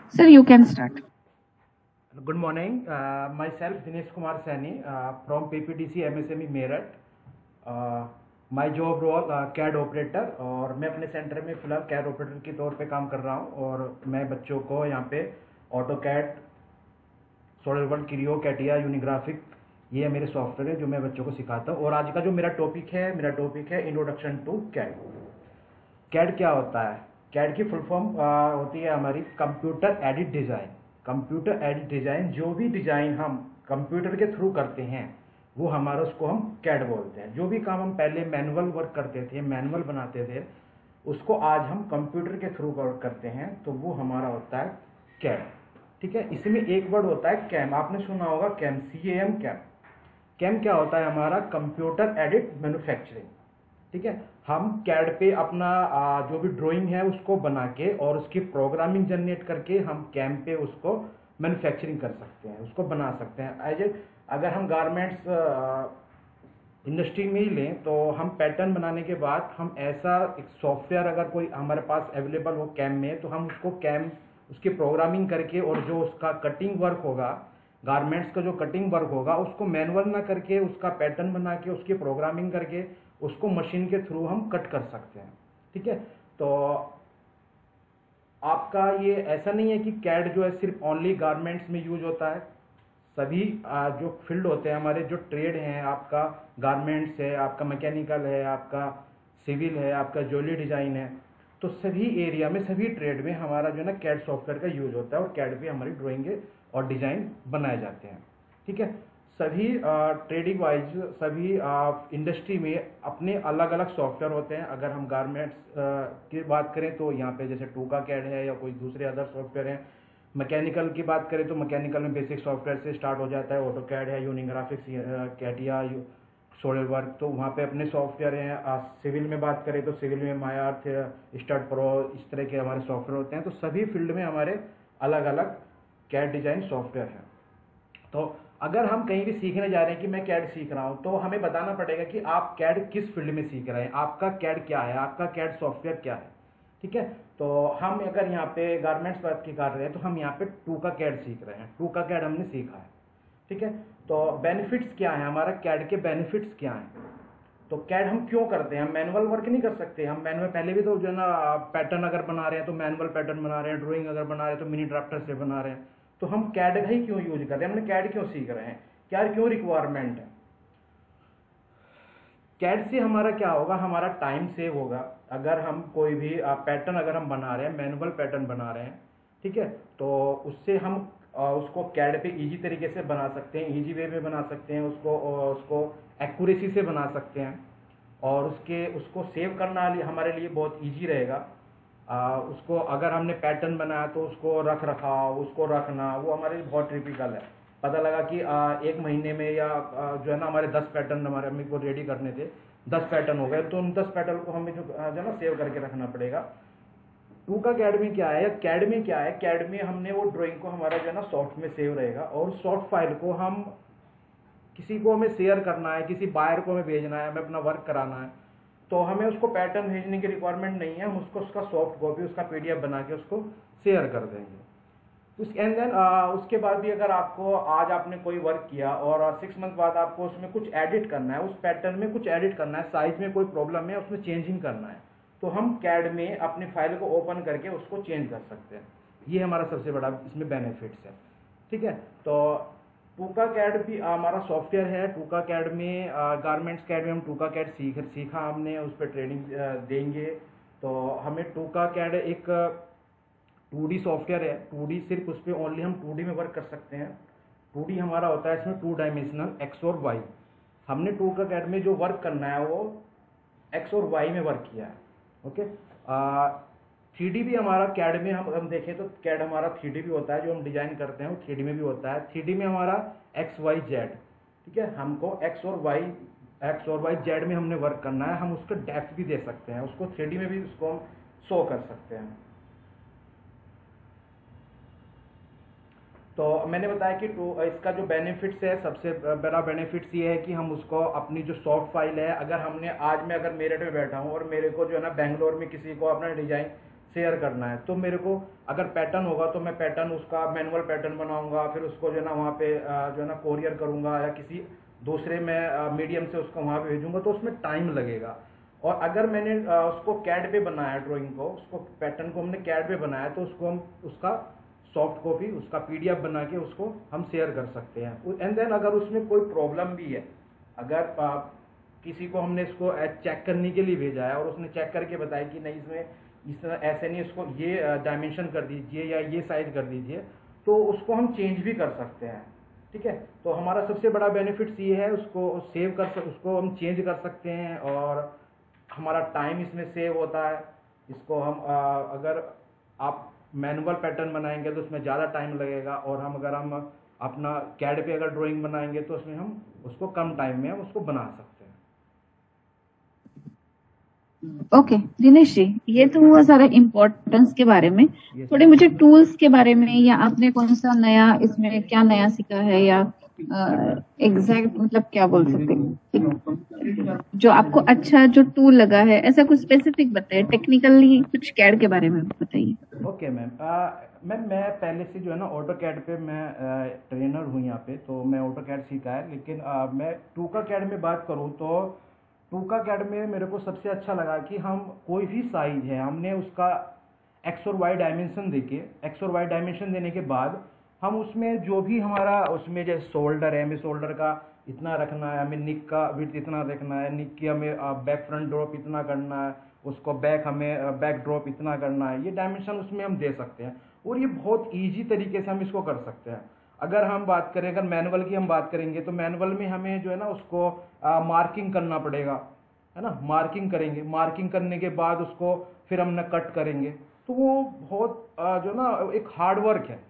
Sir, you can start. Good morning. Myself Dinesh Kumar Saini from PPDC MSME Meerut. My job role CAD operator और मैं अपने centre में फ़िलहाल CAD operator के तौर पे काम कर रहा हूँ और मैं बच्चों को यहाँ पे AutoCAD, SolidWorks, Creo, CATIA, Unigraphic ये मेरे सॉफ्टवेयर है जो मैं बच्चों को सिखाता हूँ। और आज का जो मेरा टॉपिक है इंट्रोडक्शन टू कैड। कैड क्या होता है? कैड की फुल फॉर्म होती है हमारी computer aided design. Computer aided design, जो भी डिज़ाइन हम कंप्यूटर के थ्रू करते हैं वो हमारा उसको हम कैड बोलते हैं। जो भी काम हम पहले मैनुअल वर्क करते थे, मैनुअल बनाते थे, उसको आज हम कंप्यूटर के थ्रू वर्क करते हैं तो वो हमारा होता है कैड। ठीक है। इसमें एक वर्ड होता है कैम। आपने सुना होगा कैम, CAM, कैम। कैम क्या होता है? हमारा कंप्यूटर एडिड मैन्युफैक्चरिंग। ठीक है। हम कैड पे अपना जो भी ड्राइंग है उसको बना के और उसकी प्रोग्रामिंग जनरेट करके हम कैम पे उसको मैन्युफैक्चरिंग कर सकते हैं, उसको बना सकते हैं। एज ए अगर हम गारमेंट्स इंडस्ट्री में ही लें तो हम पैटर्न बनाने के बाद हम ऐसा एक सॉफ्टवेयर अगर कोई हमारे पास अवेलेबल हो कैम में तो हम उसको कैम उसकी प्रोग्रामिंग करके और जो उसका कटिंग वर्क होगा, गारमेंट्स का जो कटिंग वर्क होगा उसको मैनुअल ना करके उसका पैटर्न बना के उसकी प्रोग्रामिंग करके उसको मशीन के थ्रू हम कट कर सकते हैं। ठीक है। तो आपका ये ऐसा नहीं है कि कैड जो है सिर्फ ओनली गारमेंट्स में यूज होता है। सभी जो फील्ड होते हैं हमारे, जो ट्रेड हैं, आपका गारमेंट्स है, आपका मैकेनिकल है, आपका सिविल है, आपका ज्वेलरी डिज़ाइन है, तो सभी एरिया में, सभी ट्रेड में हमारा जो है ना कैड सॉफ्टवेयर का यूज होता है और कैड पे हमारी ड्राइंग और डिज़ाइन बनाए जाते हैं। ठीक है। सभी ट्रेडिंग वाइज सभी इंडस्ट्री में अपने अलग अलग सॉफ्टवेयर होते हैं। अगर हम गारमेंट्स की बात करें तो यहाँ पे जैसे टूका कैड है या कोई दूसरे अदर सॉफ्टवेयर हैं। मैकेनिकल की बात करें तो मैकेनिकल में बेसिक सॉफ्टवेयर से स्टार्ट हो जाता है, ऑटो कैड है, यूनिग्राफिक्स, कैटिया, सॉलिड वर्क, तो वहाँ पे अपने सॉफ्टवेयर हैं। सिविल में बात करें तो सिविल में मायार्थ, स्टड प्रो, इस तरह के हमारे सॉफ्टवेयर होते हैं। तो सभी फील्ड में हमारे अलग अलग कैड डिजाइन सॉफ्टवेयर हैं। तो अगर हम कहीं भी सीखने जा रहे हैं कि मैं कैड सीख रहा हूँ तो हमें बताना पड़ेगा कि आप कैड किस फील्ड में सीख रहे हैं, आपका कैड क्या है, आपका कैड सॉफ्टवेयर क्या है। ठीक है। तो हम अगर यहाँ पे गारमेंट्स बात की कर रहे हैं तो हम यहाँ पे टूका कैड सीख रहे हैं, टूका कैड हमने सीखा है। ठीक है। तो बेनिफिट्स क्या है, हमारा कैड के बेनिफिट्स क्या हैं? तो कैड हम क्यों करते हैं? हम मैनुअल वर्क नहीं कर सकते। हम मैनुअल पहले भी तो जो है ना पैटर्न अगर बना रहे हैं तो मैनुअल पैटर्न बना रहे हैं, ड्राइंग अगर बना रहे हैं तो मिनी ड्राफ्टर से बना रहे हैं। तो हम कैड ही क्यों यूज कर रहे हैं, हमने कैड क्यों सीख रहे हैं, क्या क्यों रिक्वायरमेंट है? कैड से हमारा क्या होगा, हमारा टाइम सेव होगा। अगर हम कोई भी पैटर्न अगर हम बना रहे हैं, मैनुअल पैटर्न बना रहे हैं, ठीक है, तो उससे हम उसको कैड पे इजी तरीके से बना सकते हैं, इजी वे में बना सकते हैं उसको एक्यूरेसी से बना सकते हैं और उसको सेव करना हमारे लिए बहुत इजी रहेगा। उसको अगर हमने पैटर्न बनाया तो उसको रखाव, उसको रखना वो हमारे लिए बहुत टिपिकल है। पता लगा कि एक महीने में या जो है ना हमारे 10 पैटर्न हमारे हमें को रेडी करने थे, 10 पैटर्न हो गए, तो उन 10 पैटर्न को हमें जो है ना सेव करके रखना पड़ेगा। टू का कैड में क्या है या कैड में क्या है, कैड में हमने वो ड्राइंग को हमारा जो है ना सॉफ्ट में सेव रहेगा और सॉफ्ट फाइल को हम किसी को हमें शेयर करना है, किसी बायर को हमें भेजना है, हमें अपना वर्क कराना है, तो हमें उसको पैटर्न भेजने की रिक्वायरमेंट नहीं है। हम उसको उसका सॉफ्ट कॉपी, उसका PDF बना के उसको शेयर कर देंगे। एंड देन उसके बाद भी अगर आपको आज आपने कोई वर्क किया और 6 मंथ बाद आपको उसमें कुछ एडिट करना है, उस पैटर्न में कुछ एडिट करना है, साइज में कोई प्रॉब्लम है, उसमें चेंजिंग करना है, तो हम कैड में अपनी फाइल को ओपन करके उसको चेंज कर सकते हैं। ये हमारा सबसे बड़ा इसमें बेनिफिट्स है। ठीक है। तो टूका कैड भी हमारा सॉफ्टवेयर है। टूका कैड में गारमेंट्स कैड में हम टूका कैड सीखा हमने, उस पर ट्रेनिंग देंगे। तो हमें टूका कैड एक 2D सॉफ्टवेयर है। 2D सिर्फ उस पर ओनली हम 2D में वर्क कर सकते हैं। 2D हमारा होता है इसमें 2 डायमेंशनल X और Y। हमने टूका कैड में जो वर्क करना है वो X और Y में वर्क किया है। ओके। 3D भी हमारा कैड में हम देखें तो कैड हमारा 3D भी होता है, जो हम डिजाइन करते हैं वो 3D में भी होता है। 3D में हमारा XYZ, ठीक है, हमको X और Y Z में हमने वर्क करना है। हम उसका डेप्थ भी दे सकते हैं, उसको 3D में भी उसको हम शो कर सकते हैं। तो मैंने बताया कि इसका जो बेनिफिट्स है, सबसे बड़ा बेनिफिट्स ये है कि हम उसको अपनी जो सॉफ्ट फाइल है, अगर हमने आज मैं अगर मेरठ में बैठा हूँ और मेरे को जो है ना बेंगलोर में किसी को अपना डिजाइन शेयर करना है, तो मेरे को अगर पैटर्न होगा तो मैं पैटर्न उसका मैनुअल पैटर्न बनाऊंगा, फिर उसको जो है ना वहाँ पे जो है ना कोरियर करूंगा या किसी दूसरे में मीडियम से उसको वहाँ पे भेजूंगा, तो उसमें टाइम लगेगा। और अगर मैंने उसको कैड पे बनाया, ड्राइंग को, उसको पैटर्न को हमने कैड पे बनाया, तो उसको हम उसका सॉफ्ट कॉपी, उसका पीडीएफ बना के उसको हम शेयर कर सकते हैं। एंड देन अगर उसमें कोई प्रॉब्लम भी है, अगर किसी को हमने इसको चेक करने के लिए भेजा है और उसने चेक करके बताया कि नहीं इसमें इस तरह ऐसे नहीं, इसको ये डायमेंशन कर दीजिए या ये साइज कर दीजिए, तो उसको हम चेंज भी कर सकते हैं। ठीक है, तो हमारा सबसे बड़ा बेनिफिट्स ये है, उसको सेव उसको हम चेंज कर सकते हैं और हमारा टाइम इसमें सेव होता है। इसको हम अगर आप मैनुअल पैटर्न बनाएंगे तो उसमें ज़्यादा टाइम लगेगा, और अगर हम अपना कैड पे अगर ड्राइंग बनाएंगे तो उसमें हम उसको कम टाइम में हम उसको बना सकते हैं। ओके दिनेश जी, ये तो हुआ सारा इम्पोर्टेंस के बारे में। थोड़े मुझे टूल्स के बारे में, या आपने कौन सा नया इसमें क्या नया सीखा है, या एग्जैक्ट मतलब क्या बोल सकते हैं जो आपको अच्छा जो टूल लगा है, ऐसा कुछ स्पेसिफिक बताइए, टेक्निकली कुछ कैड के बारे में बताइए। ओके मैम, मैं पहले से जो है ना ऑटो कैड पे मैं ट्रेनर हूँ यहाँ पे, तो मैं ऑटो कैड सीखा है। लेकिन मैं टूका कैड में बात करूँ तो टूका कैड में मेरे को सबसे अच्छा लगा कि हम कोई भी साइज है, हमने उसका एक्स और वाई डायमेंशन देके, एक्स और वाई डायमेंशन देने के बाद हम उसमें जो भी हमारा उसमें जैसे शोल्डर है, हमें शोल्डर का इतना रखना है, हमें निक का विड्थ इतना रखना है, निक की हमें बैक फ्रंट ड्रॉप इतना करना है, उसको बैक हमें बैक ड्रॉप इतना करना है, ये डायमेंशन उसमें हम दे सकते हैं। और ये बहुत ईजी तरीके से हम इसको कर सकते हैं। अगर हम बात करें, अगर मैनुअल की हम बात करेंगे तो मैनुअल में हमें जो है ना उसको मार्किंग करना पड़ेगा, है ना, मार्किंग करेंगे, मार्किंग करने के बाद उसको फिर हम न कट करेंगे, तो वो बहुत जो ना एक हार्ड वर्क है।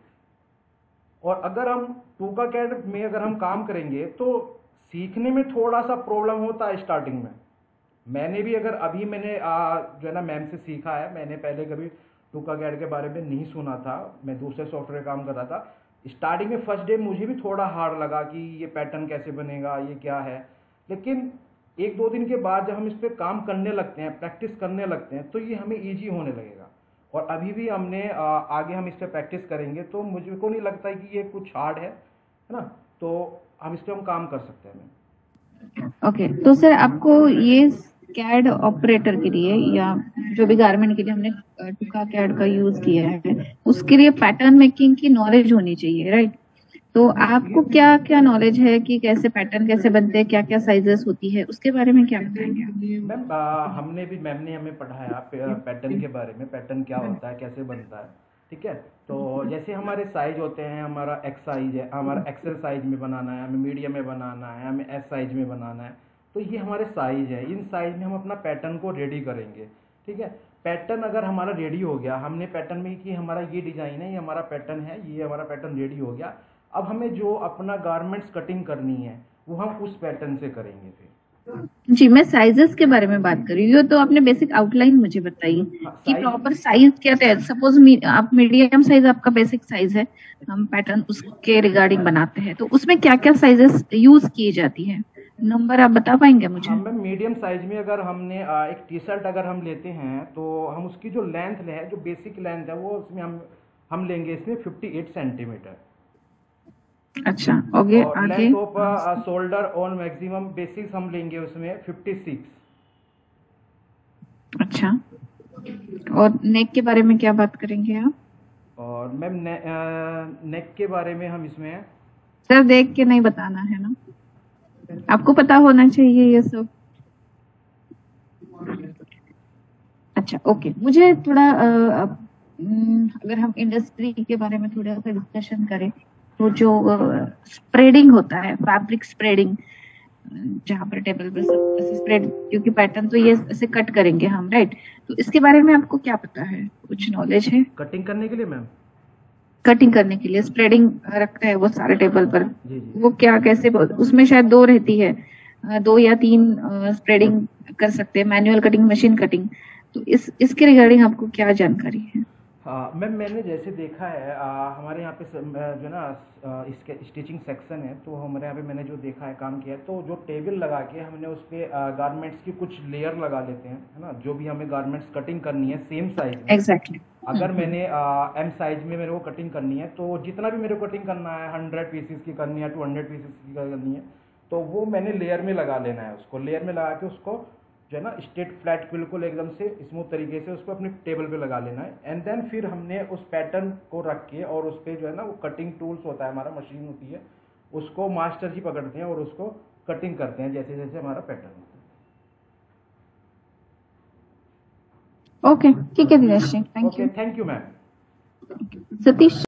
और अगर हम टूका कैड में अगर हम काम करेंगे तो सीखने में थोड़ा सा प्रॉब्लम होता है स्टार्टिंग में। मैंने भी अगर अभी मैंने जो है ना मैम से सीखा है, मैंने पहले कभी टूका कैड के बारे में नहीं सुना था, मैं दूसरे सॉफ्टवेयर काम कर रहा था। स्टार्टिंग में फर्स्ट डे मुझे भी थोड़ा हार्ड लगा कि ये पैटर्न कैसे बनेगा, ये क्या है। लेकिन एक दो दिन के बाद जब हम इस पर काम करने लगते हैं, प्रैक्टिस करने लगते हैं, तो ये हमें ईजी होने लगेगा। और अभी भी हमने आगे हम इस पर प्रैक्टिस करेंगे तो मुझे को नहीं लगता है कि ये कुछ हार्ड है ना, तो हम इस पर हम काम कर सकते हैं। ओके, तो सर आपको ये कैड ऑपरेटर के लिए या जो भी गारमेंट के लिए हमने टूका कैड का यूज किया है, उसके लिए पैटर्न मेकिंग की नॉलेज होनी चाहिए, राइट? तो आपको क्या क्या नॉलेज है कि कैसे पैटर्न कैसे बनते हैं, क्या क्या साइजेस होती है, उसके बारे में क्या बताएंगे? मैम हमने भी, मैम ने हमें पढ़ाया पैटर्न के बारे में, पैटर्न क्या होता है, कैसे बनता है। ठीक है, तो जैसे हमारे साइज होते हैं, हमारा एक्स साइज है, हमारा एक्सेल साइज में बनाना है, हमें मीडियम में बनाना है, हमें एस साइज में बनाना है, तो ये हमारे साइज है। इन साइज में हम अपना पैटर्न को रेडी करेंगे। ठीक है, पैटर्न अगर हमारा रेडी हो गया, हमने पैटर्न में कि हमारा ये डिजाइन है, ये हमारा पैटर्न है, ये हमारा पैटर्न रेडी हो गया, अब हमें जो अपना गारमेंट्स कटिंग करनी है वो हम उस पैटर्न से करेंगे। फिर जी, मैं साइजेस के बारे में बात कर रही हूँ, तो आपने बेसिक आउटलाइन मुझे बताई कि प्रॉपर साइज क्या है। सपोज आप मीडियम साइज आपका बेसिक साइज है, हम पैटर्न उसके रिगार्डिंग बनाते हैं, तो उसमें क्या क्या साइजेस यूज की जाती है, नंबर आप बता पाएंगे मुझे? हम मीडियम साइज में अगर हमने एक टी शर्ट अगर हम लेते हैं तो हम उसकी जो लेंथ है, जो बेसिक लेंथ है, वो उसमें हम लेंगे इसमें 58 सेंटीमीटर। अच्छा, ओके, और आगे length of shoulder on maximum basis हम लेंगे उसमें 56। अच्छा, और नेक के बारे में क्या बात करेंगे आप? और मैम नेक के बारे में हम इसमें सर देख के नहीं बताना है ना, आपको पता होना चाहिए ये सब। अच्छा, ओके, मुझे थोड़ा अगर हम इंडस्ट्री के बारे में थोड़ा सा डिस्कशन करें, तो जो स्प्रेडिंग होता है, फैब्रिक स्प्रेडिंग, जहाँ पर टेबल पर सब स्प्रेड, क्योंकि पैटर्न तो ये ऐसे कट करेंगे हम, राइट? तो इसके बारे में आपको क्या पता है, कुछ नॉलेज है? कटिंग करने के लिए मैम, कटिंग करने के लिए स्प्रेडिंग रखते हैं वो सारे टेबल पर, जी। वो क्या कैसे, उसमें शायद दो रहती है, 2 या 3 स्प्रेडिंग कर सकते हैं, मैनुअल कटिंग, मशीन कटिंग। तो इसके रिगार्डिंग आपको क्या जानकारी है? मैम मैंने जैसे देखा है हमारे यहाँ पे जो ना इसके स्टिचिंग सेक्शन है, तो हमारे यहाँ पे मैंने जो देखा है काम किया है, तो जो टेबल लगा के हमने उस पे गारमेंट्स की कुछ लेयर लगा लेते हैं, है ना, जो भी हमें गारमेंट्स कटिंग करनी है सेम साइज में। एग्जैक्टली। अगर मैंने एम साइज में मेरे को कटिंग करनी है, तो जितना भी मेरे को कटिंग करना है 100 पीसीस की करनी है, 200 पीसीस की करनी है, तो वो मैंने लेयर में लगा लेना है। उसको लेयर में लगा के उसको जो है ना स्ट्रेट फ्लैट बिल्कुल एकदम से स्मूथ तरीके से उसको अपने टेबल पे लगा लेना है। एंड देन फिर हमने उस पैटर्न को रख के और उस पर जो है ना वो कटिंग टूल्स होता है, हमारा मशीन होती है, उसको मास्टर जी पकड़ते हैं और उसको कटिंग करते हैं जैसे जैसे हमारा पैटर्न होता ओके, ठीक है दिनेश जी, है। Thank okay, you. Thank you ma'am. Satish.